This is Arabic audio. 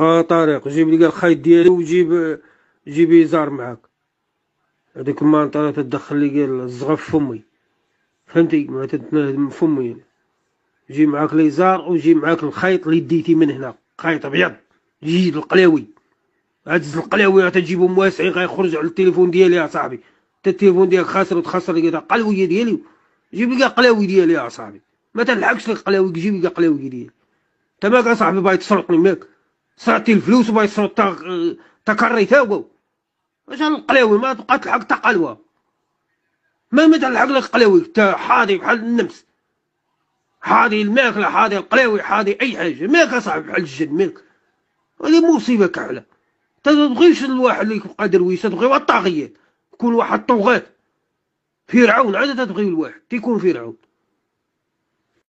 طارق جيب لي الخيط ديالي جيب يزار معاك. هذيك المانطره تدخل لي الزغف في فمي، فهمتي؟ ما تتنهد في فمي يعني. جيب معاك ليزار وجيب معاك الخيط اللي ديتي من هنا، خيط ابيض، جيد القلاوي. هاد القلاوي تجيبهم واسعين غيخرج على التليفون ديالي يا صاحبي. انت التليفون ديالك خاسر وتخسر لي قلويه ديالي. جيب لي قلاوي ديالي يا صاحبي، ما تلحقش لك قلاوي، جيب لي قلاوي ديالي. انت ماك يا صاحبي باغي تسرقني؟ ماك سرقتي الفلوس وباغي تسرق تا كريتها هو. واش القلاوي ما تبقى تلحق تا قلوه؟ ما تلحق لك قلاوي، انت حاضي بحال النمس، حاضي الماكله، حاضي القلاوي، حاضي اي حاجه، ماك اصاحبي بحال الجد ماك. هذه مصيبه كامله. تبغيش الواحد اللي يبقى درويش، تبغيو الطاغيات، يكون واحد طغاة فرعون، عاد تبغيو الواحد تيكون فرعون.